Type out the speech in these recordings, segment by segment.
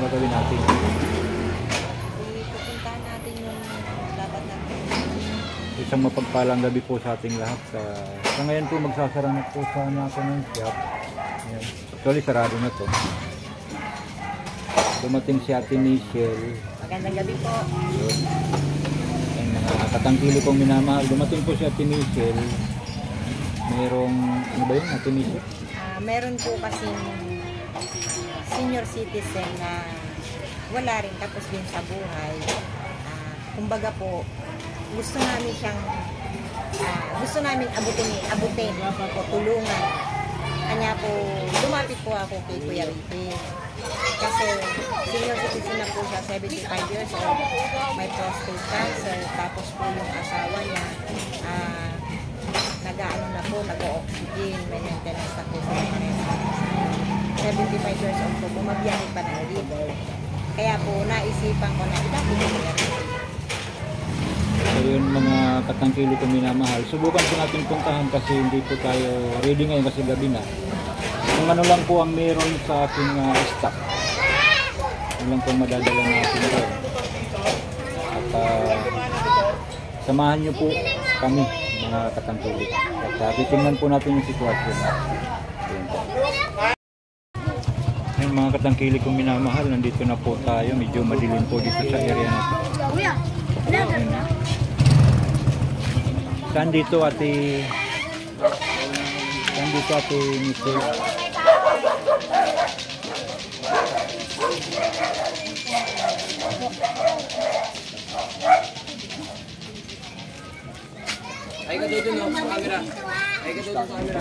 gagawin natin? Pupuntahan natin yung dapat natin. Isang mapagpalang gabi po sa ating lahat. Sa ngayon po magsasara na po sana ako ng shop. Ayan. Actually sarado na to. Dumating si Ate Michelle. Magandang gabi po. Yun. Ayan, mga katangkili kong minamahal. Dumating po si Ate Michelle. Merong, ano ba yun Ate Michelle? Meron po kasing senior citizen na wala rin tapos din sa buhay. Kumbaga po, gusto namin siyang gusto namin abutin o tulungan. Kanya po, lumapit po ako kay Kuya Ricky. Kasi senior citizen na po siya, 75 years old, may prostate cancer, tapos po yung asawa niya, nag-ano na po, nag-oxygen, may maintenance na po sa mga 75 years old po, bumabiyahe pa ng liver. Kaya po, naisipan ko na ilapit ko Kuya Ricky. So yun mga katangkili kong minamahal. Subukan po natin puntahan kasi hindi po tayo ready ngayon kasi gabi na. Kung ano lang po ang meron sa ating stock. Ano lang po madadala natin doon. At samahan nyo po kami mga katangkili. At titingnan po natin yung sitwasyon. Ayun mga katangkili kong minamahal. Nandito na po tayo. Medyo madilim po dito sa area natin. Saan dito ate Michelle? Ay ka dito no, sa camera. Ay ka dito sa camera.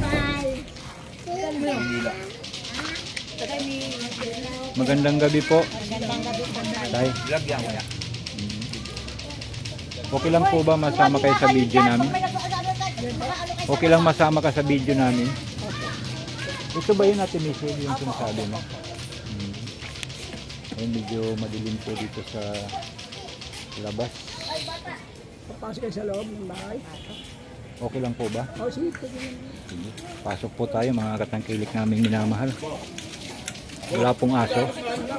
Magandang gabi po. Magandang gabi po. Tay. Vlog yan kuya. Okay lang po ba masama kayo sa video namin? Okay lang masama ka sa video namin? Ito ba yun Ate Michelle yung sinasabi mo? Ayun, medyo madilim po dito sa labas. Papasok kayo sa loob ng bahay. Okay lang po ba? O, sige. Sige. Pasok po tayo mga katangkilik naming minamahal. Wala pong aso.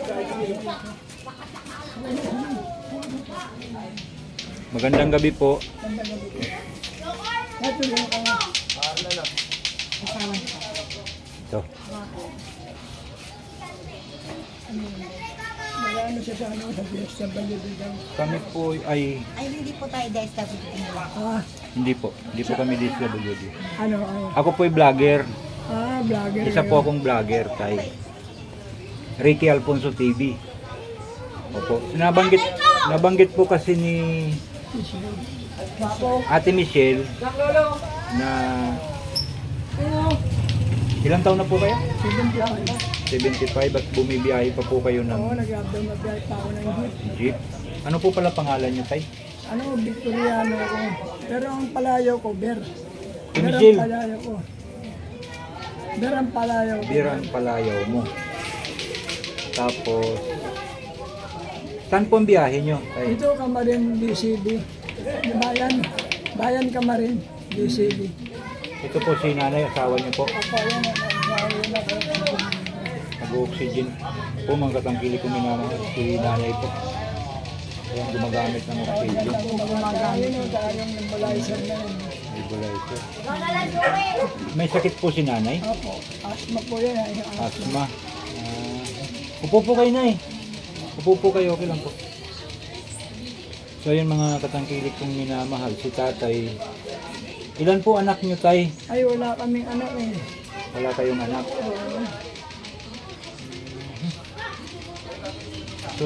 Magandang gabi po. Ito. Marami siya sa ano, sa DSWD daw. Kami po ay Hindi po tayo DSWD. hindi po kami DSWD. Ano? Ako po ay vlogger. Vlogger. Isa po akong vlogger kay Ricky Alfonso TV. Opo. Nabanggit po kasi ni Ate Michelle na ilang taon na po kayo? 75 at bumibiyahe pa po kayo ng Oo, nag-abdominal pa ako ng jeep. Ano po pala pangalan niyo, Tay? Ano, Victoriano ako. Pero ang palayaw ko, Ber. Si Michelle. Palayaw ko. Ber ang palayaw ko. Birang palayaw mo. Tapos, saan po ang biyahe nyo, Tay? Ito Kamarin, DCD. Bayan Kamarin, DCD. Ito po si nanay, asawa niyo po. Ako yan, Nag-oxygen po, mga katangkili ko minamahal. Si nanay po. Ayan, gumagamit ng oxygen. gumagamit ng kayang nebulizer na yun. May bulay po. May sakit po si nanay? Opo, asthma po yan. Asma. Upo po kayo, Nay. Upo po kayo, okay lang po. So yun mga katangkilik kong minamahal, si tatay. Ilan po anak nyo, Tay? Ay, wala kaming anak eh. Wala kayong anak. So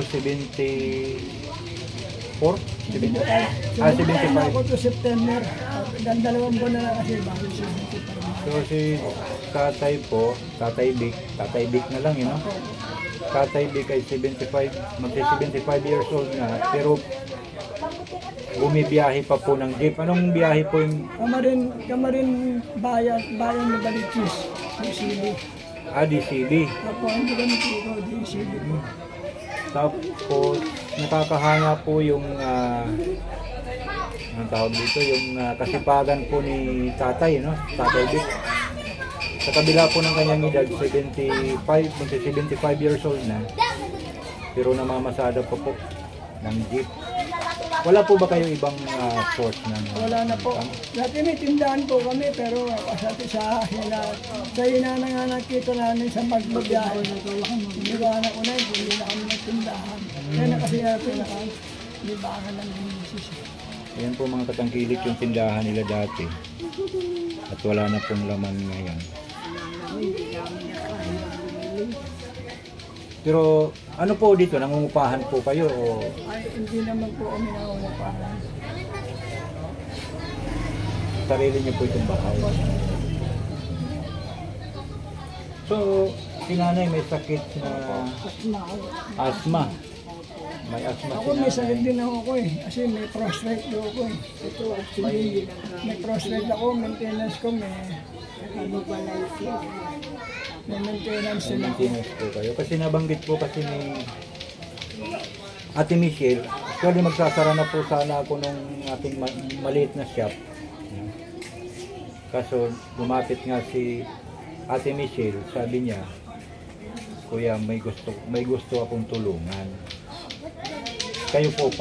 74? 75? 75. Ako to September. Dalawang buwan na lang kasi bago 75. So si tatay po, Tatay Vic na lang yun, no? Tatay Vic ay 75, magsi-75 years old na, pero bumibiyahe pa po ng jeep. Anong biyahe po yung... Kamarin bayan na Balichis, DCD. DCD. Ako, hindi kami dito, DCD. Tapos, nakakahanga po yung... anong tawag dito? Yung kasipagan po ni tatay, no? Tatay Vic. Sa kabila po ng kanyang edad, 75, magsi 75 years old na, pero namamasada pa po ng jeep. Wala po ba kayo ibang source ng Wala na po. Dati may tindahan po kami, pero sa hina na nga nakita namin sa magbabiyahe. Hindi ba na una, hindi na kami nagtindahan. Kaya na kasi libangan ng misis. Ayan po mga katangkilik yung tindahan nila dati. At wala na pong laman ngayon. Pero ano po dito, nangungupahan po kayo o Ay, hindi naman po kami nangungupahan. sarili niyo po itong bahay? So, si nanay may sakit na asthma. May asthma Ako si may sakit nanay. din ako eh. Kasi may prostate daw ako eh. May prostate ako, maintenance ko, may maintenance May sila. maintenance po kayo. Kasi nabanggit po kasi ni Ate Michelle, actually magsasara na po sana ako nung ating maliit na shop. Kaso lumapit nga si Ate Michelle, sabi niya, Kuya, may gusto akong tulungan. Kayo po.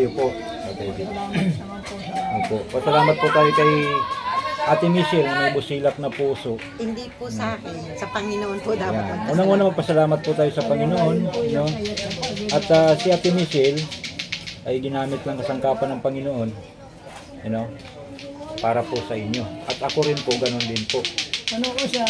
Opo. Pasalamat po tayo kay Ate Michelle na may busilak na puso. Hindi po sa akin, sa Panginoon po dapat. Yan. Unang-una magpasalamat po tayo sa Panginoon, no? At si Ate Michelle ay ginamit lang kasangkapan ng Panginoon, you know, para po sa inyo. At ako rin po, ganun din po. Ano ko sa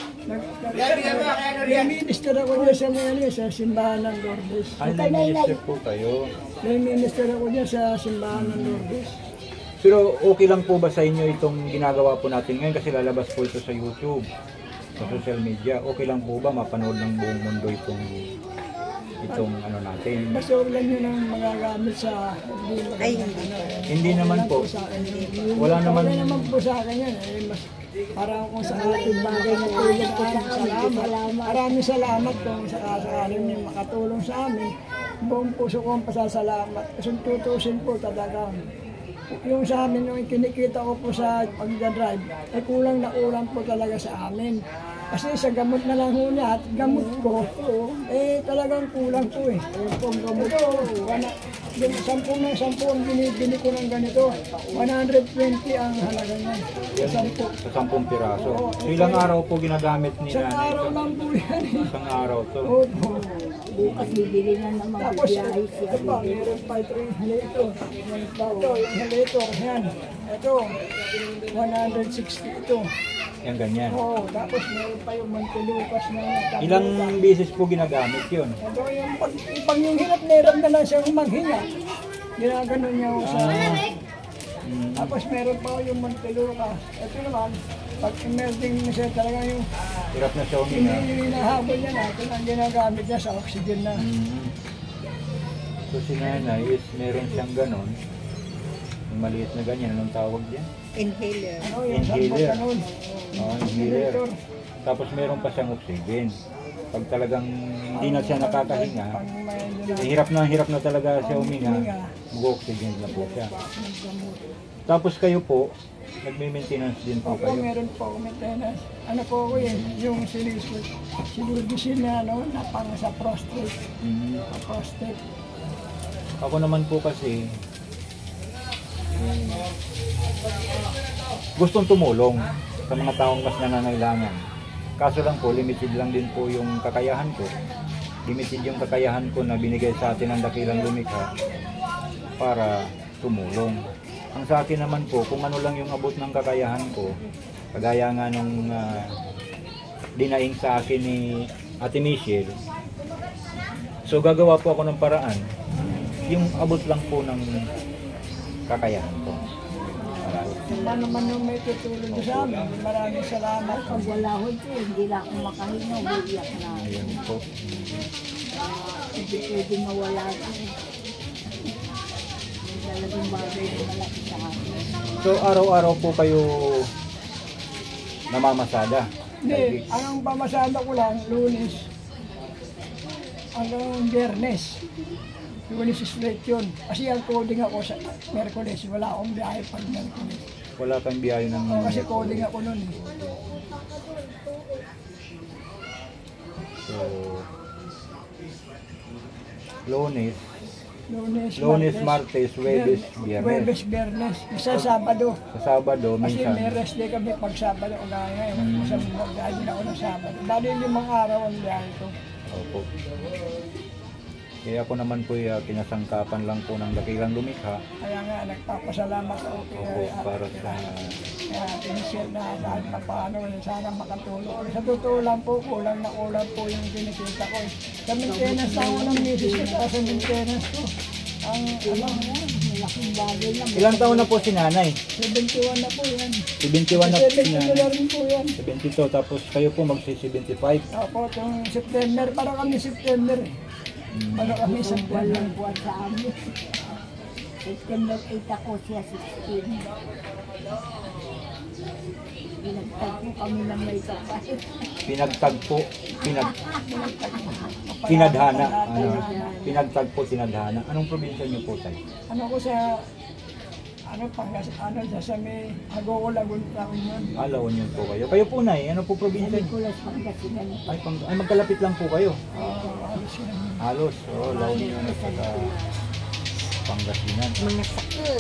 minister ako dyan sa simbahan ng Lourdes. Ay, minister po kayo. May minister ako dyan sa simbahan ng Lourdes. Pero okay lang po ba sa inyo itong ginagawa po natin ngayon kasi lalabas po ito sa YouTube, sa social media. Okay lang po ba mapanood ng buong mundo itong ano natin? Basta lang yun ang magagamit sa Ay, hindi. Hindi naman po. Wala Wala naman. naman po sa akin yan. Mas parang kung sa ating bagay na tulong po sa salamat. Maraming salamat kung sakaling yung makatulong sa amin. Buong puso ko ang pasasalamat. Kasi tutusin po talaga. Yung sa amin, yung kinikita ko po sa pagdadrive, ay kulang na kulang po talaga sa amin. Kasi sa gamot na lang ho niya at gamot ko, eh talagang kulang po eh. Yung gamot ko, yung 10 ang binibili ko ng ganito, 120 ang halaga niya. Sa 10 piraso. So, ilang araw po ginagamit ni Isang nanay araw ito? lang po yan eh. Isang araw to. Opo. Bukas bibili na naman Tapos, biyahe ito siya. pa, meron pa ito yung halito. Ito, yung halito, yan. Ito, 160 ito. Yan ganyan. Oo, tapos meron pa yung Mantilukas na nagtabuka. Ilang beses po ginagamit yun? Ito yung pag yung hirap, meron na lang siyang maghinga. Ginaganon niya ako sa... Tapos meron pa yung Mantilukas. Ito naman, pag emerging na siya talaga yung Hirap na siya huminga. hinahabol niya natin ang ginagamit niya sa oxygen na. So si nanay is meron siyang ganon. Yung maliit na ganyan, anong tawag diyan? Inhaler. Ano yung Inhaler. ganun. Inhaler. Tapos meron pa siyang oxygen. Pag talagang hindi na siya nakakahinga, Pag may hirap na talaga siya huminga, mag-oxygen na po siya. Tapos kayo po, nagme-maintenance din po Ako, kayo. meron po ako maintenance. Ano po ako yun, yung sinilubisin na ano, na pang sa prostate. Sa prostate. Ako naman po kasi, gustong tumulong sa mga taong mas nangangailangan. Kaso lang po, limited lang din po yung kakayahan ko. Limited yung kakayahan ko na binigay sa atin ng dakilang lumikha para tumulong. Ang sa akin naman po, kung ano lang yung abot ng kakayahan ko, kagaya nga nung dinaing sa akin ni Ate Michelle, so gagawa po ako ng paraan, yung abot lang po ng kakayahan ko. Paano man yung may tutulong sa amin, maraming salamat. Pag wala ho siya, hindi na ako makahinga, biyak na. Ayun po. Hindi pwede mawala siya. May talagang bagay na malaki sa akin. So araw-araw po kayo namamasada? Hindi, ang pamasada ko lang, Lunes hanggang Biyernes. Lunes straight yun. Kasi ang coding ako sa Merkules, wala akong biyahe pag Merkules. Wala kang biyahe ng... Kasi coding ako nun eh. So, Lunes, Martes, Huwebes, Biyernes. Huwebes, Biyernes. Sa Sabado. Sa Sabado, Kasi minsan. may rest day kami pag Sabado. Kaya ngayon, sa magdali na ako ng Sabado. Bali 5 araw ang biyahe ko. Opo. Kaya ako naman po kinasangkapan lang po ng Dakilang Lumikha. Kaya nga, nagpapasalamat ako Opo, para sa... kaya tinishare na kahit na paano, sana makatulong. Sa totoo lang po, kulang na kulang po yung kinikita ko. Sa maintenance ako ng misis ko, sa maintenance ko. Ang Malaking bagay na. Ilang taon na po si nanay? 71 na po yan. 71 na po si 72 na nanay. rin po yan. 72, tapos kayo po magsi-75. Opo, itong September, para kami September eh. Para kami September. Walang buwan sa amin. September 8 ako siya 16. Pinagtagpo kami ng may kapatid. Pinagtagpo, pinadhana. Pinagtagpo, sinadhana. Anong probinsya niyo po tayo? Ano ko sa, sa may Agogo-Lagun yun. Alaon yun po kayo. Kayo po, Nay, ano po probinsya niyo? Kulas Pangasinan. Ay, magkalapit lang po kayo. Alos yun. Halos, La Union at saka Pangasinan. Mga sakoy.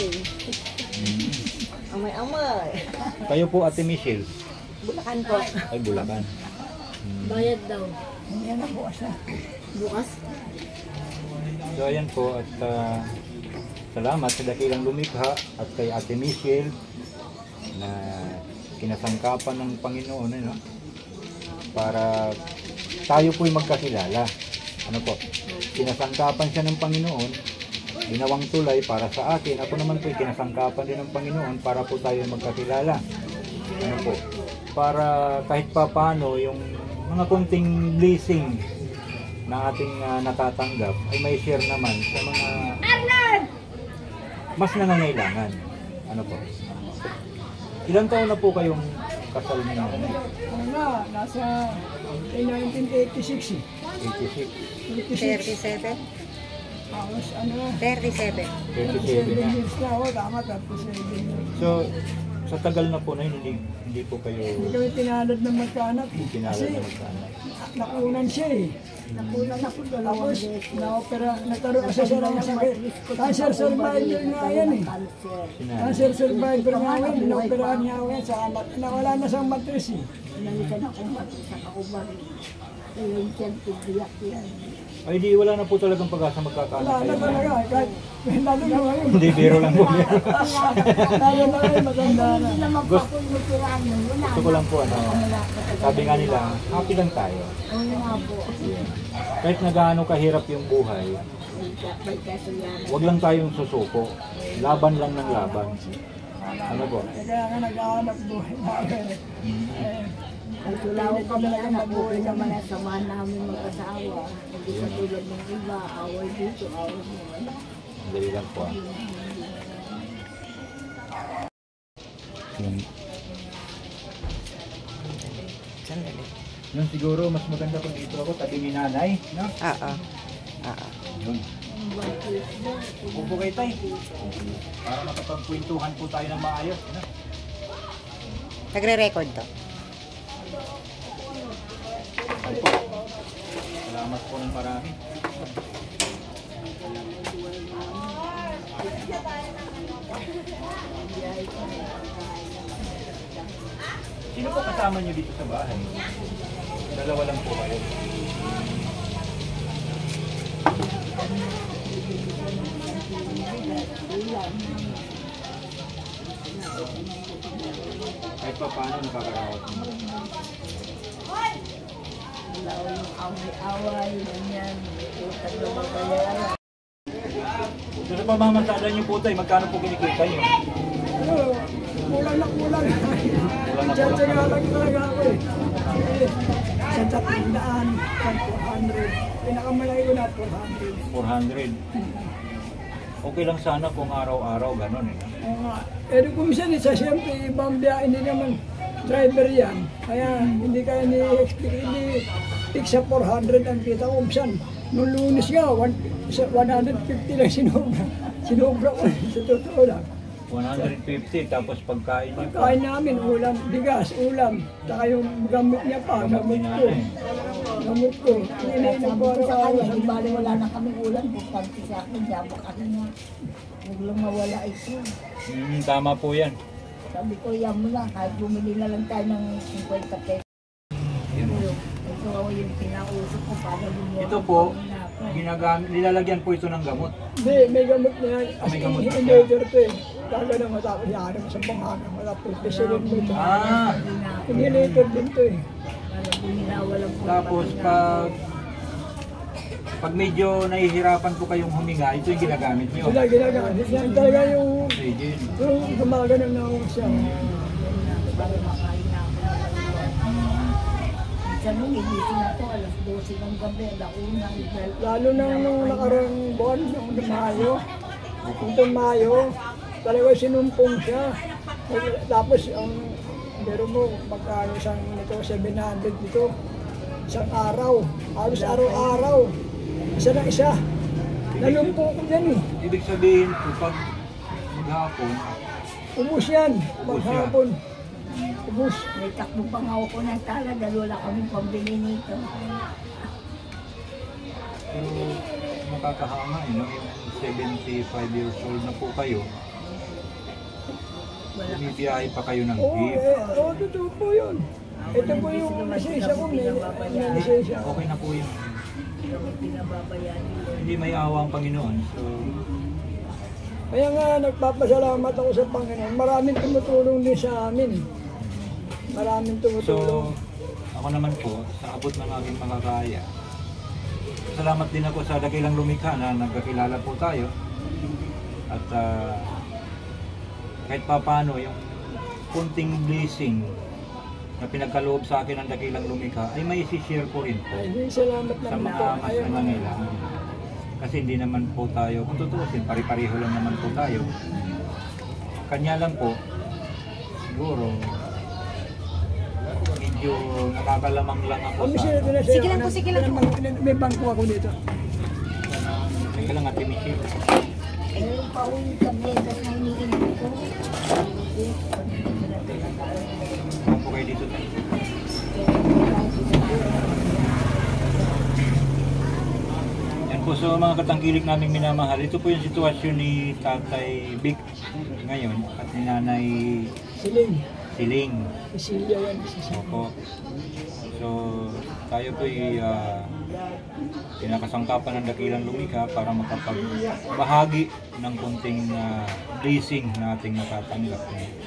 Amay-amay. Kayo po, Ate Michelle. Bulacan po. Ay, Bulacan. Bayad daw. Hindi na bukas na. Bukas. So, ayan po, at salamat sa Dakilang Lumikha at kay Ate Michelle na kinasangkapan ng Panginoon, ano, para tayo po'y magkakilala. Ano po? Kinasangkapan siya ng Panginoon, ginawang tulay para sa akin. Ako naman po'y kinasangkapan din ng Panginoon para po tayo magkakilala. Ano po? Para kahit pa paano yung mga konting blessing na ating natatanggap ay may share naman sa mga mas nangangailangan. Ano po? Ilang taon na po kayong kasal niyo? Ano na, nasa 1986 eh. 86. 37. Tapos ano na, 37. 37 na. years na ako, tama, 37 years. So, sa tagal na po na yun, hindi po kayo Hindi kami pinalad ng magkaanak. pinalad Kasi na magkaanak. nakunan siya eh. Nakunan ako dalawang Tapos, beses. na-opera, nagkaroon kasi siya ng sakit. Cancer survivor nga yan eh. Cancer. Sinanay. Cancer survivor nga yan, na-operahan niya ako yan sa anak. Nawala na siyang matris eh. Nalisan ako mati sa kauban. Yung tiyan, tigiyak yan. Ay, di wala na po talagang pag-asa magkakaanak Wala na kayo. talaga, kahit lalo na ngayon. Hindi, biro lang po. Lalo na ngayon, maganda na. Hindi naman pa ako nagtiraan nun. Wala Gusto ko lang po, ano, sabi nga nila, happy lang tayo. Oo nga po. Kahit na gaano kahirap yung buhay, May kasalanan. wag lang tayong susuko. Laban lang ng laban. Ano po? Kaya nga nag-aanap buhay namin. Ang tulaw kami anak ko naman ang samahan namin mag-asawa. Hindi sa tulad ng iba, away dito, away mo. Dali lang po. Yung, Sandali. yung siguro mas maganda kung dito ako, tabi ni nanay. No? Oo. Oo. Yun. Upo kayo tayo. Para makapagkwentuhan po tayo ng maayos. No? Nagre-record to. Ay po. Salamat po ng marami. Sino po kasama niyo dito sa bahay? Dalawa lang po kayo. Kahit pa paano nakakarawat mo. Wala yung away-away, ganyan. Utang na magbayaran. So sa pamamantalan niyo po tayo, magkano po kinikita niyo? Ano, kulang na kulang. Wala na po Tiyatsaga lang. lang talaga ako eh. Sa 300, sa 400. Pinakamalaki ko na 400. 400. Okay lang sana kung araw-araw gano'n eh. Oo nga. Eh di kung minsan sa siyempre ibang biyahe, hindi naman driver yan. Kaya hindi kaya ni-expect, hindi fix sa 400 ang kita ko. Minsan, nung Lunes nga, 150 lang sinubra. Sinubra ko sa totoo lang. 150 tapos pagkain niyo po. Kain namin, ulam, bigas, ulam. Saka yung gamit niya pa, gamit ko. Gamot ko. Iniinom Sabi ko ko sa araw-araw. kanya, di bali wala na kami ulan, bukante sa akin, sabi ko na, huwag lang mawala ito. Tama po yan. Sabi ko, yan mo lang, kahit bumili na lang tayo ng 50 pesos. Ito yung pinausok ko para bumuha. Ito po, nilalagyan po ito ng gamot. Hindi, may gamot na yan. May gamot na. Inhaler to eh. Taga na matapos yan sa bangana. Matapos pisilin mo ito. Inhalator din to eh. Para bumila, walang Tapos pag medyo nahihirapan po kayong huminga, ito yung ginagamit nyo. Sila ginagamit. Yan talaga yung Oxygen. gumaganang na ako siya. para makain na ako. Minsan nung igising ako, alas 12 ng gabi, alauna. Lalo na nung nakarang buwan, nung Mayo. Nung Mayo, talaga sinumpong siya. Tapos ang pero mo, magkano isang nito, 700 dito. Isang araw. Halos araw-araw. Isa na isa. Nalumpo ko yan eh. Ibig sabihin po, pag maghapon, Ubus yan. Maghapon. Ubus. May takbo pa nga ako ng tala, dahil wala kami pambili nito. pero nakakahanga no? Yung 75 years old na po kayo, bumibiyahe pa kayo ng Oo, jeep. totoo po yun. Ito po yung lisensya ko. May lisensya. Okay na po yun. Pinababayaan nila. Hindi may awa ang Panginoon. So, Kaya nga nagpapasalamat ako sa Panginoon. Maraming tumutulong din sa amin. Maraming tumutulong. ako naman po, sa abot ng aking makakaya, salamat din ako sa dakilang lumikha na nagkakilala po tayo. At kahit papaano, yung kunting blessing na pinagkaloob sa akin ng dakilang lumikha ay may isi-share ko rin po Ay, salamat sa naman mga po. mas Ayaw na nangailangan. Kasi hindi naman po tayo, kung tutuusin, pari-pariho lang naman po tayo. Kanya lang po, siguro, medyo nakakalamang lang ako Kami sa... sila doon na siya. Sige lang po, sige lang po. May bangko ako dito. Teka lang, Ate Michelle. Eh, pauwi kami, kasi hinihingi ko. Saan po kayo dito tayo? Yan po, so mga katangkilik naming minamahal, ito po yung sitwasyon ni Tatay Vic ngayon at ni Nanay Siling. Siling. Cecilia yan. Cecilia. Opo. So, tayo po ay pinakasangkapan ng dakilang lumikha para makapagbahagi ng kunting blessing na ating natatanggap.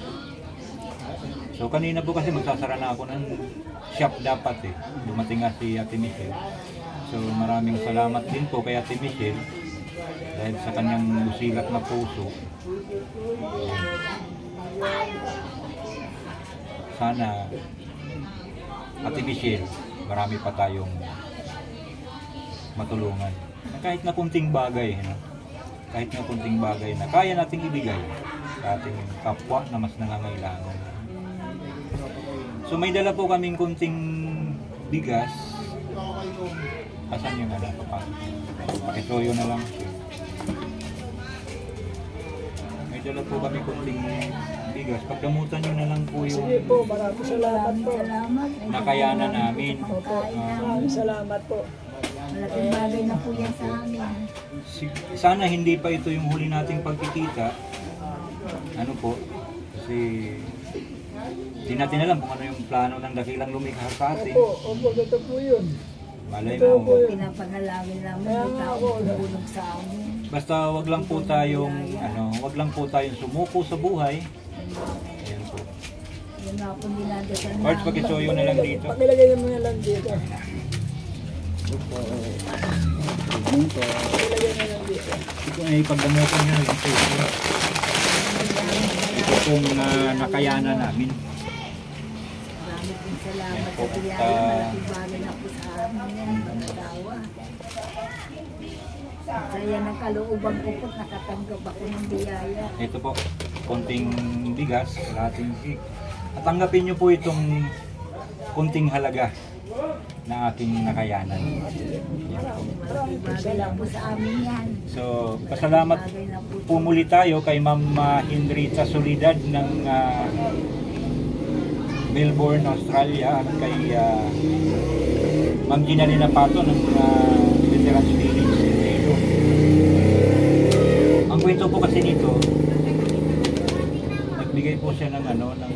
So, kanina po kasi magsasara na ako ng shop dapat eh. Dumating nga si Ate Michelle. So, maraming salamat din po kay Ate Michelle dahil sa kanyang busilat na puso. Sana Ate Michelle, marami pa tayong matulungan. Kahit na kunting bagay, no? Kahit na kunting bagay na kaya nating ibigay sa ating kapwa na mas nangangailangan. So may dala po kaming kunting bigas. Asan yung anak ko pa? Pakitoyo na lang. May dala po kami kunting bigas. Pagdamutan nyo na lang po yung Sige po, maraming salamat po. Salamat. nakayanan namin. Maraming salamat po. Malaking bagay na po yan sa amin. Sana hindi pa ito yung huli nating pagkikita. Ano po? Kasi hindi natin alam kung ano yung plano ng dakilang lumikha sa atin. Opo, ito po yun. Malay Ito mo. po yun. Pinapanalangin namin Kaya yung nga taong ako, tumulong sa amin. Basta wag lang po tayong wag lang po tayong sumuko sa buhay. Ayan po. Yan nga po dinadasal Parts pakisoyo na lang dito. Pakilagay mo na lang dito. Pakilagay na lang dito. Ito ay pagdamutan nyo ito. Ito pong nakayanan namin. Maraming din salamat Opo, sa biyaya. Malaking bagay na po sa amin yan. Pangalawa. Kaya ng kalooban ko po, nakatanggap ako ng biyaya. Ito po, konting bigas, kalahating hig. At tanggapin nyo po itong konting halaga na aking nakayanan. Yan po. Malaking bagay na po sa amin yan. So, pasalamat Bagay na po. po muli tayo kay Ma'am Henrietta Solidad ng Melbourne, Australia at kay Ma'am Ginalina Pato ng Veterans Village Iloilo. Ang kwento po kasi nito, nagbigay po siya ng ng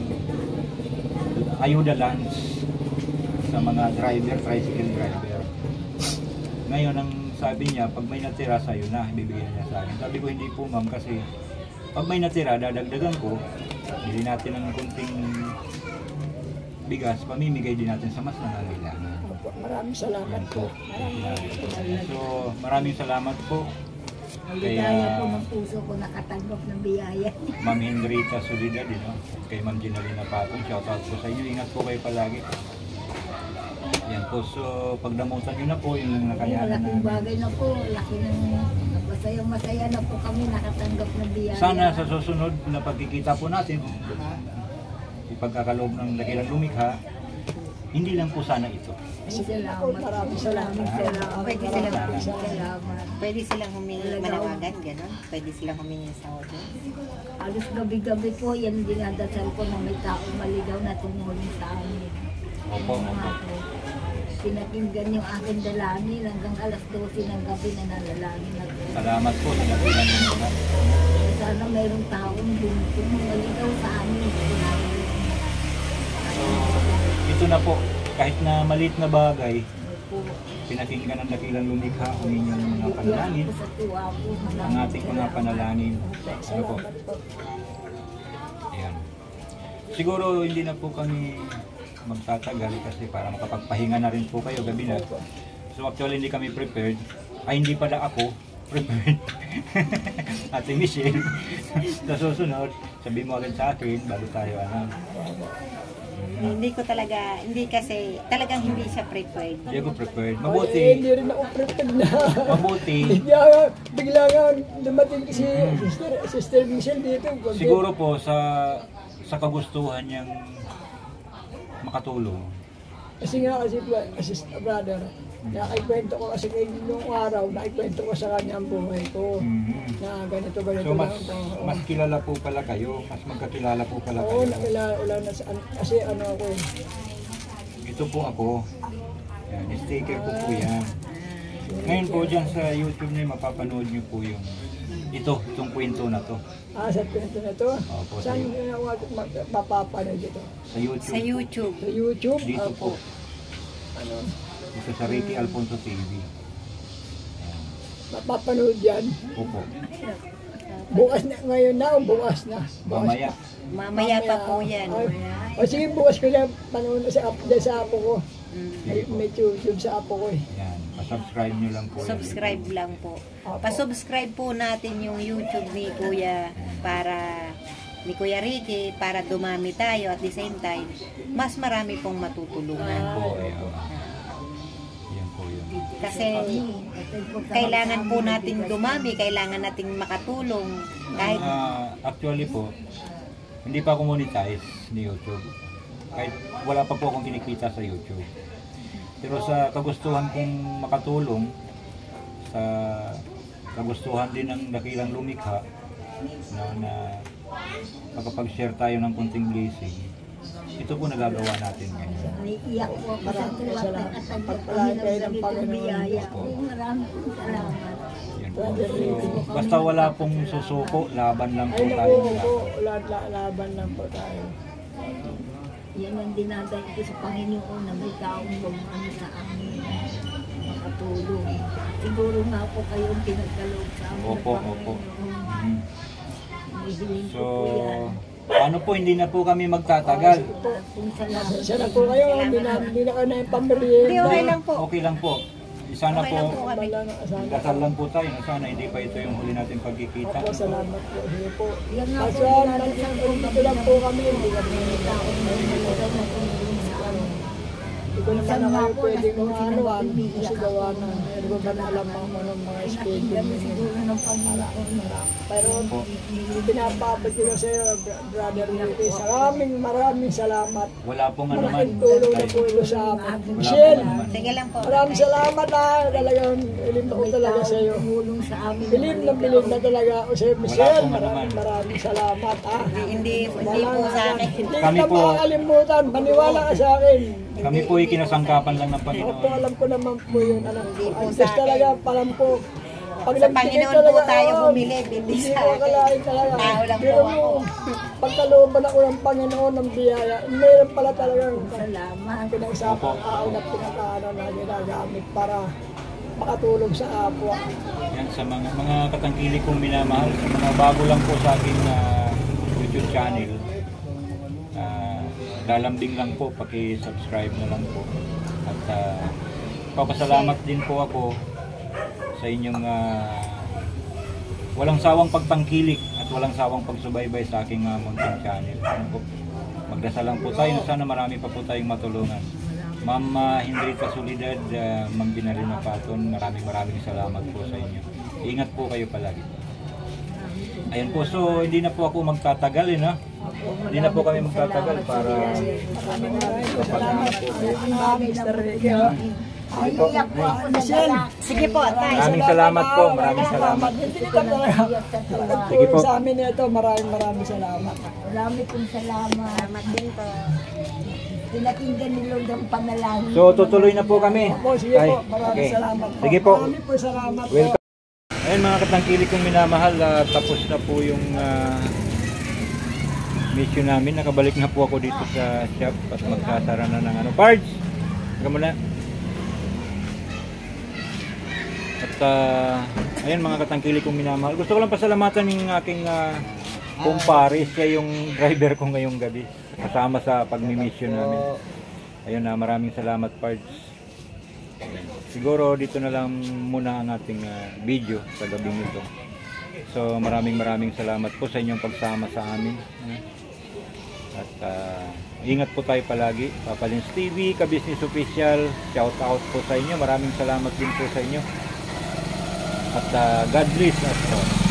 ayuda lunch sa mga driver, tricycle driver. Ngayon, ang sabi niya, pag may natira sa'yo na, ibibigay niya sa akin. Sabi ko, hindi po ma'am, kasi pag may natira, dadagdagan ko, bili natin ng kunting bigas, pamimigay din natin sa mas nangangailangan. Opo, maraming salamat Yan po. So, maraming salamat po. Maligaya po ng puso ko nakatanggap ng biyaya. Ma'am Henrita Solidad, kay Ma'am Ginalina Patong, shoutout po sa inyo. Ingat po kayo palagi. Yan po, so pagdamutan nyo na po yung nakayanan Malaking namin. bagay na po, laki ng masaya na po kami nakatanggap ng biyaya. Sana sa susunod na pagkikita po natin, ipagkakaloob ng dakilang lumikha, hindi lang po sana ito. Maraming salamat. Pwede silang, Salamat. pwede silang humingi manawagan, gano'n? Pwede silang humingi sa audience. Alos gabi-gabi po, yan dinadasal ko na may taong maligaw na tumulong sa amin. Opo, opo. Pinakinggan yung aking dalangin hanggang alas 12 ng gabi na nalalangin ako. Salamat po sa dakilang lumikha. Sana mayroong taong maligaw sa amin. So, ito na po, kahit na maliit na bagay, Po, pinakinggan ng dakilang lumikha ang inyong mga panalangin, sa tuwa po. ang ating mga panalangin. Ano po? Ayan. Siguro hindi na po kami magtatagal kasi para makapagpahinga na rin po kayo gabi na. So actually hindi kami prepared. Ay hindi pala ako prepared. Ate Michelle, sa susunod, sabi mo agad sa akin bago tayo Hindi ko talaga, hindi kasi, talagang hindi siya prepared. Hindi ako prepared. Hindi Mabuti, rin ako prepared na. mabuti. Bigla nga dumating si Sister Michelle dito. Siguro po sa kagustuhan niyang makatulong. Kasi nga kasi brother, naikwento ko kasi kayo nung araw, naikwento ko sa kanya ang buhay ko. Mhm. Na ganito So lang. mas kilala po pala kayo, mas magkakilala po pala Oo, kayo. nakilala na sa, kasi ano ako eh. Ito po ako. Yan, sticker ko po yan. Ngayon po dyan sa YouTube niyo, mapapanood niyo po yung itong kwento na to. Sa kwento na to. Opo, sa Saan ginawa mapapanood dito? Sa YouTube. Sa YouTube. Sa YouTube? Dito po. Ano? Dito sa Ricky Alfonso TV. Mapapanood yan. Opo. Bukas na, ngayon na o bukas na? Mamaya. Mamaya pa po yan. O sige, bukas ko na panood sa apo ko. May YouTube sa apo ko eh. Yan. Pa-subscribe nyo lang po. yan. Subscribe lang po. Pa-subscribe po natin yung YouTube ni Kuya ni Kuya Ricky para dumami tayo at the same time mas marami pong matutulungan. Po, ayan. Yan po yun. Kasi kailangan po nating dumami, kailangan nating makatulong kahit Actually po, hindi pa ako monetize ni YouTube. Kahit wala pa po akong kinikita sa YouTube. Pero sa kagustuhan kong makatulong, sa kagustuhan din ng dakilang lumikha, na makapag-share tayo ng kunting blessing, ito po nagagawa natin ngayon. Naiiyak po ako sa tuwa at natanggap kami Pagpalain ng kayo ng ganitong Panginoon. biyaya. Opo. Maraming salamat. Yan po. So, basta wala pong susuko, laban lang po Ay tayo. naku po, laban lang po tayo. Yan ang dinadaig ko sa Panginoon na may taong bumano sa amin. Makatulong. Siguro nga po kayong pinagkaloob sa amin. Opo, ng opo. Panginoon. Mhm. Hihiling So, ko po yan. paano po hindi na po kami magtatagal? Kung salamat. Siya na po kayo, hindi na kayo na yung hindi pamerienda. okay lang po. Okay lang po. Sana Okay lang po po, kami. dasal lang po tayo. Sana hindi pa ito yung huli natin pagkikita. Opo, salamat po. Sige po. Yan nga po, Kasi dito lang po kami, hindi kami taong may nalagay na tumulong sa amin. Hindi ko naman na kayo pwedeng kasi gawa na. Hindi ko man alam ang mga schedule. Kami siguro ng Panginoon. Pero pinapabot ko sa iyo, Brother Ricky. Maraming salamat. Wala pong ano man. Malaking tulong na po ito sa amin. Wala Michelle, pong ano man. Sige lang po. maraming salamat ha. Talagang ilim ako talaga sa iyo. Tumulong sa amin. Bilib na talaga ako sa iyo, Michelle. pong ano man. Maraming salamat ha. Hindi po sa akin. Hindi Kami kita po- makakalimutan. Maniwala ka sa akin. Kami po ay kinasangkapan lang ng Opo, Panginoon. alam ko naman po yun. Alam ko. Hindi po Ang sa Diyos talaga, alam po. Pag Sa nagtingin Panginoon talaga, po tayo oo, bumili, hindi Hindi sa ko akin. akalain talaga. Tao lang Pero po ako. nung pagkalooban ako ng Panginoon ng biyaya, meron pala talagang Salamat. pinag-isapang tao na pinakaano na ginagamit para makatulong sa kapwa. Yan sa mga katangkilik kong minamahal, sa mga bago lang po sa aking YouTube channel. Lalambing lang po, paki-subscribe na lang po. At papasalamat din po ako sa inyong walang sawang pagtangkilik at walang sawang pagsubaybay sa aking munting channel. Ano po? Magdasal lang po tayo, sana marami pa po tayong matulungan. Ma'am Hendrita Solidad, Ma'am Binarina Paton, maraming salamat po sa inyo. Ingat po kayo palagi. Ayan po, so hindi na po ako magtatagal, hindi na po kami magtatagal para kapag po. Ay, iyak po ako na lalaki. Sige po, tay. Maraming salamat po, maraming salamat. Hindi ka talaga. Sige po. Sa amin ito, maraming salamat. Marami pong salamat. Salamat din po. Pinakinggan ni Lord ang panalangin. So tutuloy na po kami. Po, sige Ay, po, maraming okay. salamat po. Sige po. Maraming po salamat po. Welcome. Ayun mga katangkilik kong minamahal, tapos na po yung mission namin. Nakabalik na po ako dito sa shop at magsasara na ng Pards! Hanggang muna. At ayun mga katangkilik kong minamahal. Gusto ko lang pasalamatan yung aking kumpare. Siya yung driver ko ngayong gabi. Kasama sa pagmi-mission namin. Ayun maraming salamat Pards. Siguro dito na lang muna ang ating video sa gabing ito. So maraming salamat po sa inyong pagsama sa amin. At ingat po tayo palagi. Papalins TV, Ka-Business Official, shout out po sa inyo. Maraming salamat din po sa inyo. At God bless us all.